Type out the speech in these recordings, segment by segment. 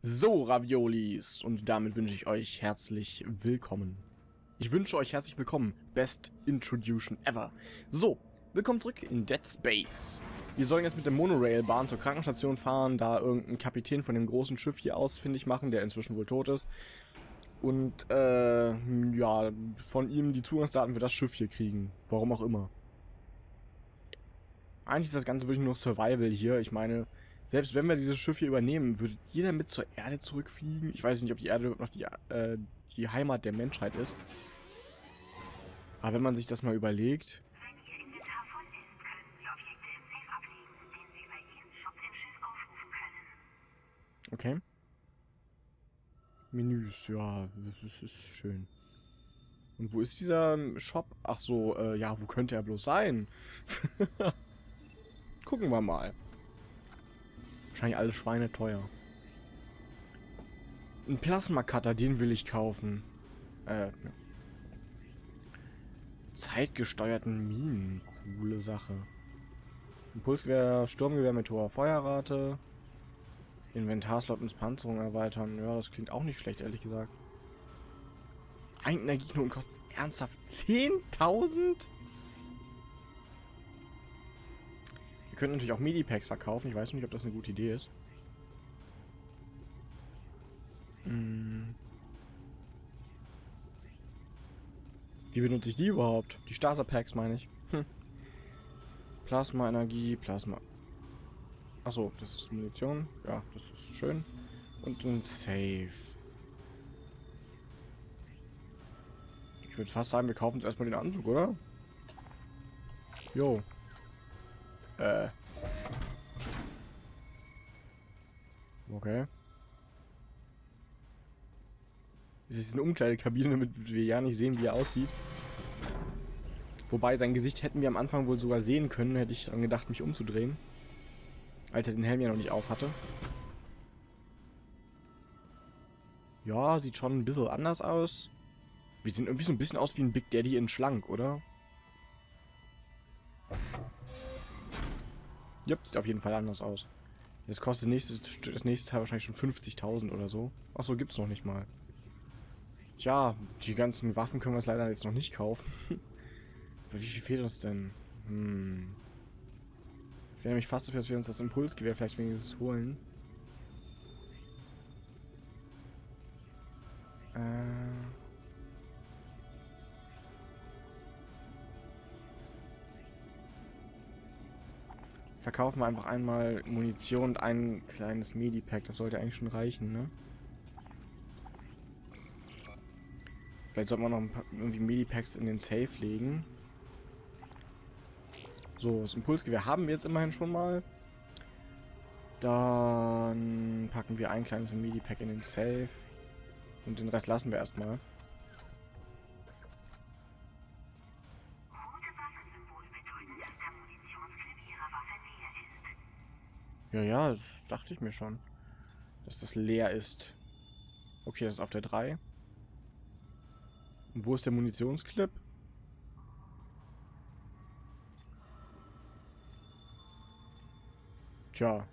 So, Raviolis, und damit wünsche ich euch herzlich willkommen. Ich wünsche euch herzlich willkommen. Best Introduction ever. So, willkommen zurück in Dead Space. Wir sollen jetzt mit der Monorail-Bahn zur Krankenstation fahren, da irgendein Kapitän von dem großen Schiff hier ausfindig machen, der inzwischen wohl tot ist. Und, ja, von ihm die Zugangsdaten für das Schiff hier kriegen. Warum auch immer. Eigentlich ist das Ganze wirklich nur Survival hier. Ich meine, selbst wenn wir dieses Schiff hier übernehmen, würde jeder mit zur Erde zurückfliegen. Ich weiß nicht, ob die Erde noch die Heimat der Menschheit ist. Aber wenn man sich das mal überlegt... Wenn Ihr Inventar voll ist, können Sie Objekte im Safe ablegen, den Sie über Ihren Shop im Schiff aufrufen können. Okay. Menüs, ja, das ist schön. Und wo ist dieser Shop? Ach so, ja, wo könnte er bloß sein? Gucken wir mal. Wahrscheinlich alles schweineteuer. Ein Plasma-Cutter, den will ich kaufen. Ja. Zeitgesteuerten Minen. Coole Sache. Impulsgewehr, Sturmgewehr mit hoher Feuerrate. Inventarslot ins Panzerung erweitern. Ja, das klingt auch nicht schlecht, ehrlich gesagt. Ein Energieknoten kostet ernsthaft 10.000? Wir könnten natürlich auch Medipacks verkaufen. Ich weiß nicht, ob das eine gute Idee ist. Wie benutze ich die überhaupt? Die Starter-Packs meine ich. Plasma-Energie, Plasma... Achso, das ist Munition. Ja, das ist schön. Und ein Safe. Ich würde fast sagen, wir kaufen uns erstmal den Anzug, oder? Jo. Okay. Es ist eine Umkleidekabine, damit wir ja nicht sehen, wie er aussieht. Wobei, sein Gesicht hätten wir am Anfang wohl sogar sehen können, hätte ich dran gedacht, mich umzudrehen. Als er den Helm ja noch nicht auf hatte. Ja, sieht schon ein bisschen anders aus. Wir sehen irgendwie so ein bisschen aus wie ein Big Daddy in schlank, oder? Jupp, sieht auf jeden Fall anders aus. Jetzt kostet das nächste Teil wahrscheinlich schon 50.000 oder so. Achso, gibt's noch nicht mal. Tja, die ganzen Waffen können wir uns leider jetzt noch nicht kaufen. Wie viel fehlt uns denn? Ich wäre nämlich fast dafür, dass wir uns das Impulsgewehr vielleicht wenigstens holen. Verkaufen wir einfach einmal Munition und ein kleines Medipack. Das sollte eigentlich schon reichen, ne? Vielleicht sollten wir noch ein paar irgendwie Medipacks in den Safe legen. So, das Impulsgewehr haben wir jetzt immerhin schon mal. Dann packen wir ein kleines Medipack in den Safe. Und den Rest lassen wir erstmal. Rote Waffensymbol bedeutet, dass der Munitionsclip Ihrer Waffe leer ist. Ja, ja, das dachte ich mir schon. Dass das leer ist. Okay, das ist auf der 3. Und wo ist der Munitionsclip? Tja.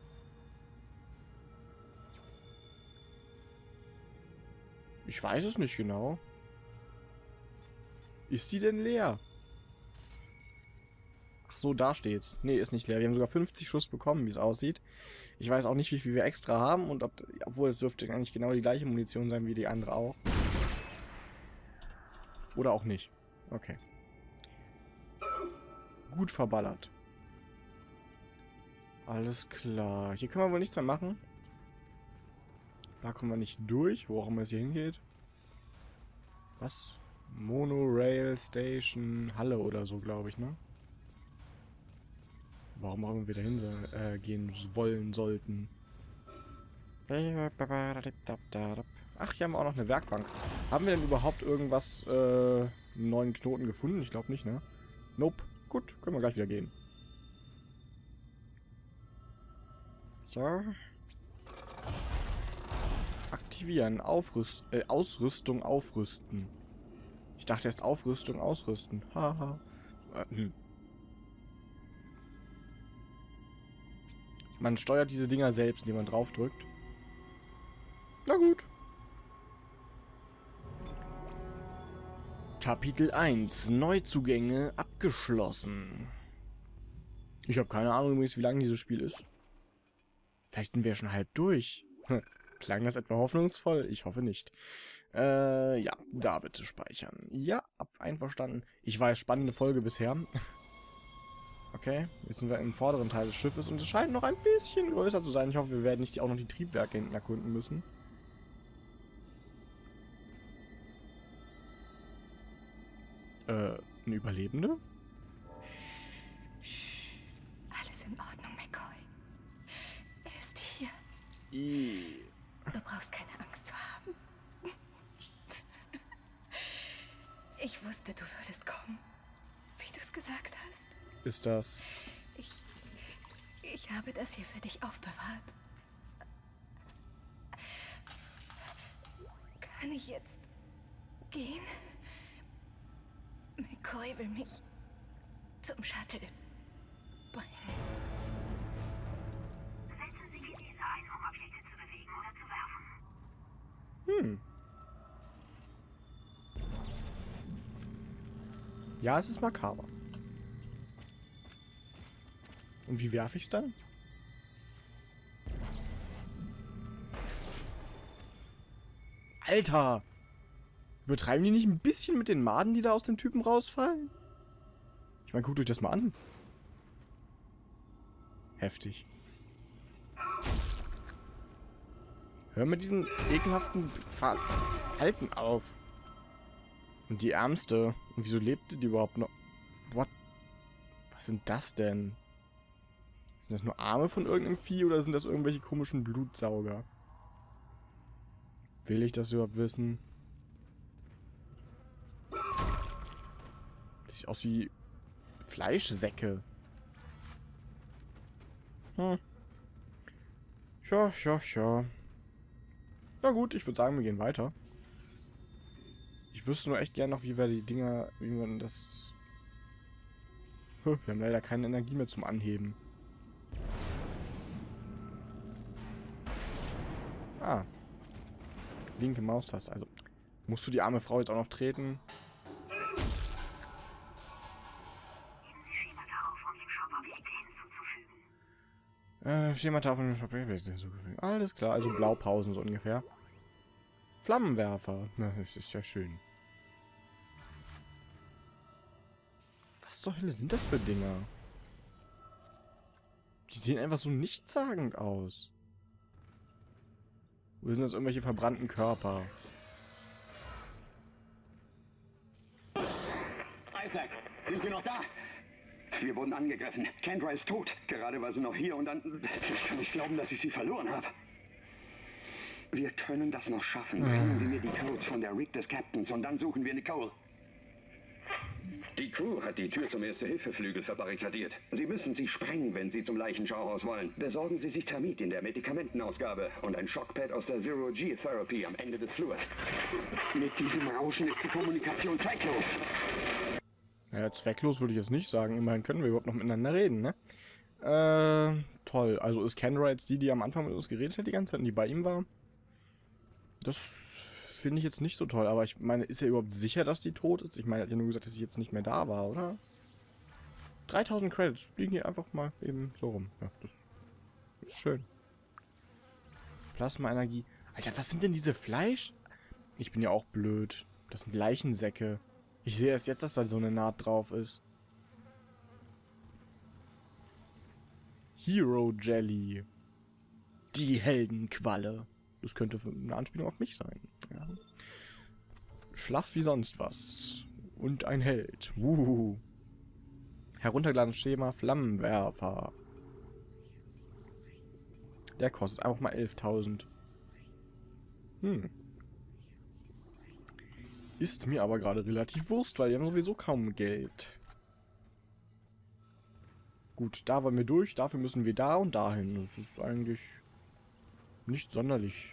Ich weiß es nicht genau. Ist die denn leer? Ach so, da steht's. Nee, ist nicht leer. Wir haben sogar 50 Schuss bekommen, wie es aussieht. Ich weiß auch nicht, wie viel wir extra haben und obwohl es dürfte eigentlich genau die gleiche Munition sein wie die andere auch. Oder auch nicht. Okay. Gut verballert. Alles klar. Hier können wir wohl nichts mehr machen. Da kommen wir nicht durch, wo auch immer es hier hingeht. Was? Monorail Station Halle oder so, glaube ich, ne? Warum auch immer wir dahin gehen wollen sollten. Ach, hier haben wir auch noch eine Werkbank. Haben wir denn überhaupt irgendwas, einen neuen Knoten gefunden? Ich glaube nicht, ne? Nope. Gut, können wir gleich wieder gehen. So. Aktivieren. Ausrüstung aufrüsten. Ich dachte erst Aufrüstung ausrüsten. Haha. Man steuert diese Dinger selbst, indem man draufdrückt. Na gut. Kapitel 1. Neuzugänge abgeschlossen. Ich habe keine Ahnung übrigens, wie lang dieses Spiel ist. Vielleicht sind wir ja schon halb durch. Klang das etwa hoffnungsvoll? Ich hoffe nicht. Ja, da bitte speichern. Ja, einverstanden. Ich weiß, spannende Folge bisher. Okay, jetzt sind wir im vorderen Teil des Schiffes und es scheint noch ein bisschen größer zu sein. Ich hoffe, wir werden nicht auch noch die Triebwerke hinten erkunden müssen. Eine Überlebende? Alles in Ordnung, McCoy. Er ist hier. I Du brauchst keine Angst zu haben. Ich wusste, du würdest kommen, wie du es gesagt hast. Ist das... Ich habe das hier für dich aufbewahrt. Kann ich jetzt gehen? McCoy will mich zum Shuttle bringen. Setzen Sie die Laser ein, um Objekte zu bewegen oder zu werfen. Ja, es ist makaber. Und wie werfe ich's dann? Alter! Übertreiben die nicht ein bisschen mit den Maden, die da aus dem Typen rausfallen? Ich meine, guckt euch das mal an. Heftig. Hör mit diesen ekelhaften Verhalten auf. Und die Ärmste. Und wieso lebte die überhaupt noch? What? Was sind das denn? Sind das nur Arme von irgendeinem Vieh oder sind das irgendwelche komischen Blutsauger? Will ich das überhaupt wissen? Das sieht aus wie Fleischsäcke. Ja. Na gut, ich würde sagen, wir gehen weiter. Ich wüsste nur echt gern noch, wie wir die Dinger, wie man das... Wir haben leider keine Energie mehr zum Anheben. Ah. Linke Maustaste. Also, musst du die arme Frau jetzt auch noch treten? Geben Sie Schemata auf, um dem Shop Objekte hinzuzufügen. Schemata auf dem Shop hinzufügen. Alles klar, also Blaupausen so ungefähr. Flammenwerfer. Na, das ist ja schön. Was zur Hölle sind das für Dinger? Die sehen einfach so nichtssagend aus. Oder sind das irgendwelche verbrannten Körper? Isaac, sind Sie noch da? Wir wurden angegriffen. Kendra ist tot. Gerade war sie noch hier und dann... Ich kann nicht glauben, dass ich sie verloren habe. Wir können das noch schaffen. Bringen Sie mir die Codes von der Rig des Captains und dann suchen wir Nicole. Die Crew hat die Tür zum Erste-Hilfe-Flügel verbarrikadiert. Sie müssen sie sprengen, wenn Sie zum Leichenschauhaus wollen. Besorgen Sie sich Thermit in der Medikamentenausgabe und ein Shockpad aus der Zero-G-Therapy am Ende des Flurs. Mit diesem Rauschen ist die Kommunikation zwecklos. Ja, zwecklos würde ich jetzt nicht sagen. Immerhin können wir überhaupt noch miteinander reden, ne? Toll. Also ist Kendra jetzt die am Anfang mit uns geredet hat die ganze Zeit und die bei ihm war? Das finde ich jetzt nicht so toll. Aber ich meine, ist er überhaupt sicher, dass die tot ist? Ich meine, er hat ja nur gesagt, dass sie jetzt nicht mehr da war, oder? 3000 Credits liegen hier einfach mal eben so rum. Ja, das ist schön. Plasma-Energie. Alter, was sind denn diese Fleisch? Ich bin ja auch blöd. Das sind Leichensäcke. Ich sehe erst jetzt, dass da so eine Naht drauf ist. Hero Jelly. Die Heldenqualle. Das könnte eine Anspielung auf mich sein. Ja. Schlaff wie sonst was. Und ein Held. Heruntergeladenes Schema Flammenwerfer. Der kostet einfach mal 11.000. Ist mir aber gerade relativ Wurst, weil wir haben sowieso kaum Geld. Gut, da wollen wir durch. Dafür müssen wir da und dahin. Das ist eigentlich nicht sonderlich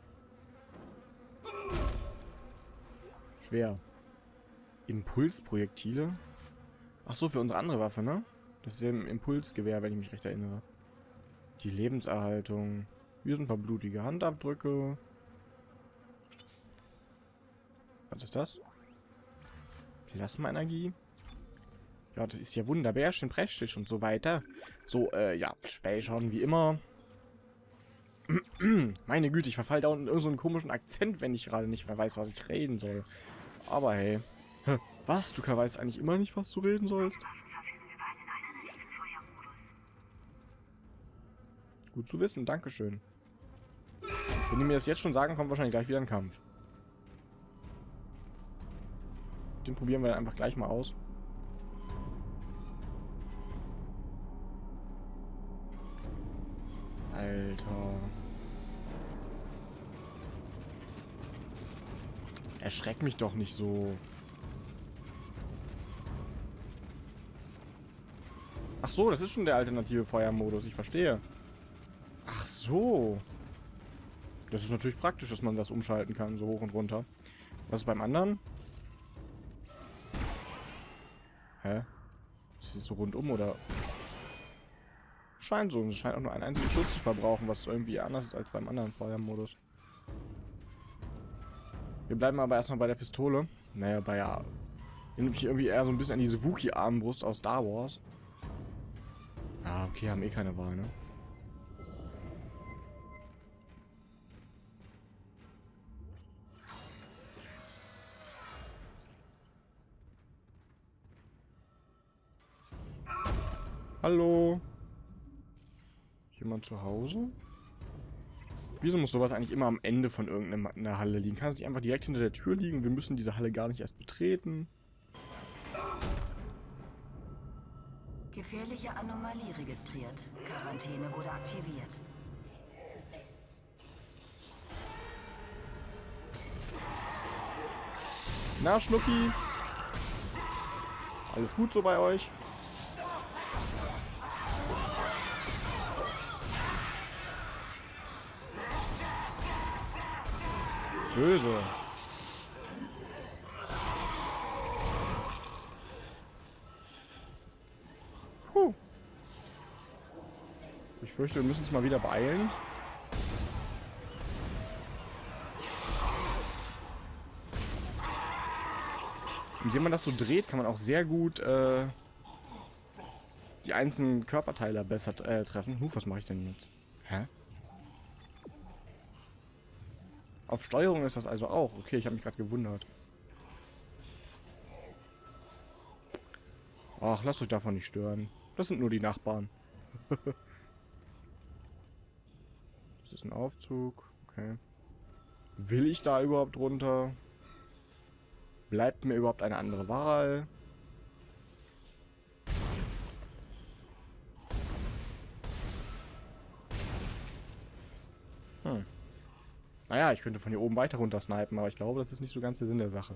schwer. Impulsprojektile. Ach so, für unsere andere Waffe, ne? Das ist ja ein Impulsgewehr, wenn ich mich recht erinnere. Die Lebenserhaltung. Hier sind ein paar blutige Handabdrücke. Was ist das? Plasmaenergie? Ja, das ist ja wunderbar, schön prächtig und so weiter. So, ja, speichern wie immer. Meine Güte, ich verfall da unten in irgendeinen komischen Akzent, wenn ich gerade nicht mehr weiß, was ich reden soll. Aber hey. Was? Du weißt eigentlich immer nicht, was du reden sollst? Gut zu wissen, dankeschön. Wenn die mir das jetzt schon sagen, kommt wahrscheinlich gleich wieder ein Kampf. Den probieren wir dann einfach gleich mal aus. Alter. Erschreck mich doch nicht so. Ach so, das ist schon der alternative Feuermodus. Ich verstehe. Ach so. Das ist natürlich praktisch, dass man das umschalten kann, so hoch und runter. Was ist beim anderen? Hä? Ist das so rundum, oder? Scheint so. Es scheint auch nur einen einzigen Schuss zu verbrauchen, was irgendwie anders ist als beim anderen Feuermodus. Wir bleiben aber erstmal bei der Pistole. Naja, bei ja. Erinnert mich irgendwie eher so ein bisschen an diese Wookiee-Armbrust aus Star Wars. Ah, okay, haben eh keine Wahl, ne? Hallo? Jemand zu Hause? Wieso muss sowas eigentlich immer am Ende von irgendeiner Halle liegen? Kann es nicht einfach direkt hinter der Tür liegen? Wir müssen diese Halle gar nicht erst betreten. Gefährliche Anomalie registriert. Quarantäne wurde aktiviert. Na, Schnucki? Alles gut so bei euch? Böse. Puh. Ich fürchte, wir müssen uns mal wieder beeilen. Indem man das so dreht, kann man auch sehr gut die einzelnen Körperteile besser treffen. Was mache ich denn jetzt? Hä? Auf Steuerung ist das also auch. Okay, ich habe mich gerade gewundert. Ach, lasst euch davon nicht stören. Das sind nur die Nachbarn. Das ist ein Aufzug. Okay. Will ich da überhaupt runter? Bleibt mir überhaupt eine andere Wahl? Naja, ich könnte von hier oben weiter runter snipen, aber ich glaube, das ist nicht so ganz der Sinn der Sache.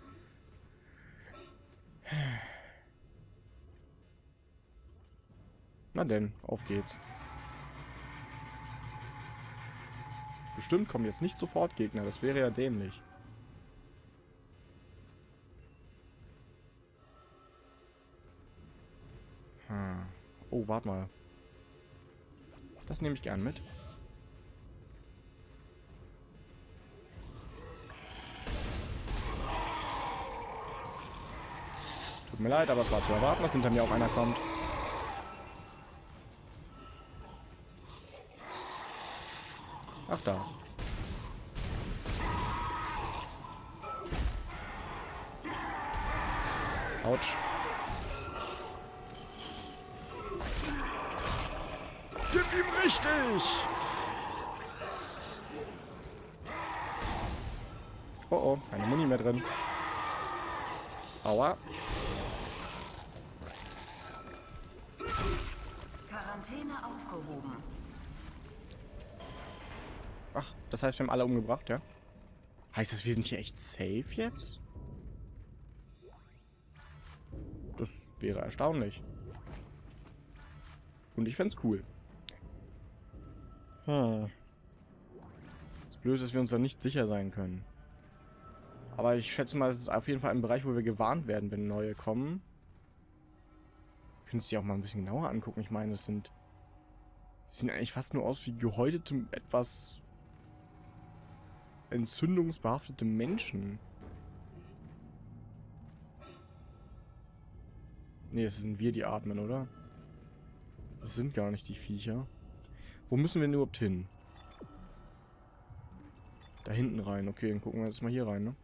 Na denn, auf geht's. Bestimmt kommen jetzt nicht sofort Gegner, das wäre ja dämlich. Oh, warte mal. Das nehme ich gern mit. Tut mir leid, aber es war zu erwarten, dass hinter mir auch einer kommt. Ach da. Autsch. Gib ihm richtig! Oh oh, keine Muni mehr drin. Aua. Quarantäne aufgehoben. Ach, das heißt, wir haben alle umgebracht, ja? Heißt das, wir sind hier echt safe jetzt? Das wäre erstaunlich. Und ich fänd's cool. Das Blöde ist, dass wir uns da nicht sicher sein können. Aber ich schätze mal, es ist auf jeden Fall ein Bereich, wo wir gewarnt werden, wenn neue kommen. Wir können uns die auch mal ein bisschen genauer angucken. Ich meine, es sehen eigentlich fast nur aus wie gehäutete, etwas entzündungsbehaftete Menschen. Ne, es sind wir, die atmen, oder? Das sind gar nicht die Viecher. Wo müssen wir denn überhaupt hin? Da hinten rein. Okay, dann gucken wir jetzt mal hier rein, ne?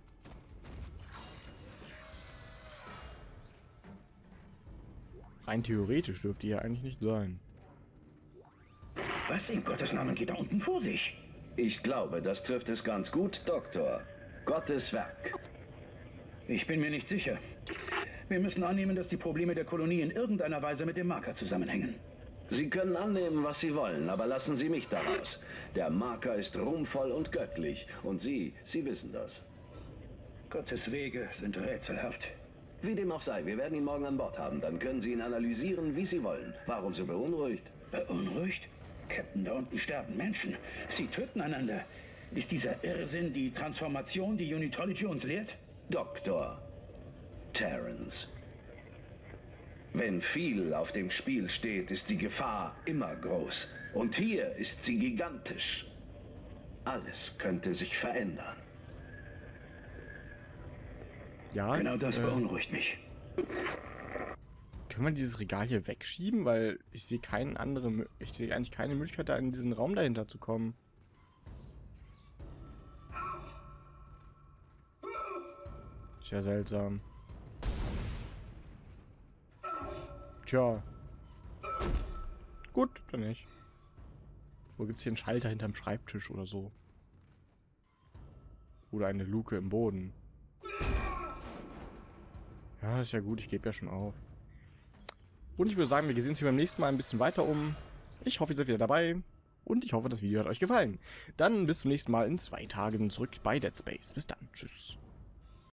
Rein theoretisch dürfte hier eigentlich nicht sein. Was in Gottes Namen geht da unten vor sich? Ich glaube, das trifft es ganz gut, Doktor. Gottes Werk. Ich bin mir nicht sicher. Wir müssen annehmen, dass die Probleme der Kolonie in irgendeiner Weise mit dem Marker zusammenhängen. Sie können annehmen, was Sie wollen, aber lassen Sie mich daraus. Der Marker ist ruhmvoll und göttlich. Und Sie wissen das. Gottes Wege sind rätselhaft. Wie dem auch sei, wir werden ihn morgen an Bord haben. Dann können Sie ihn analysieren, wie Sie wollen. Warum so beunruhigt? Beunruhigt? Captain, da unten sterben Menschen. Sie töten einander. Ist dieser Irrsinn die Transformation, die Unitology uns lehrt? Doktor Terrence. Wenn viel auf dem Spiel steht, ist die Gefahr immer groß. Und hier ist sie gigantisch. Alles könnte sich verändern. Ja, genau das beunruhigt mich. Können wir dieses Regal hier wegschieben? Weil ich sehe ich sehe eigentlich keine Möglichkeit, da in diesen Raum dahinter zu kommen. Ist ja seltsam. Tja. Gut, dann nicht. Wo gibt es hier einen Schalter hinterm Schreibtisch oder so? Oder eine Luke im Boden. Ja, ist ja gut, ich gebe ja schon auf. Und ich würde sagen, wir sehen uns hier beim nächsten Mal ein bisschen weiter um. Ich hoffe, ihr seid wieder dabei. Und ich hoffe, das Video hat euch gefallen. Dann bis zum nächsten Mal in 2 Tagen zurück bei Dead Space. Bis dann. Tschüss.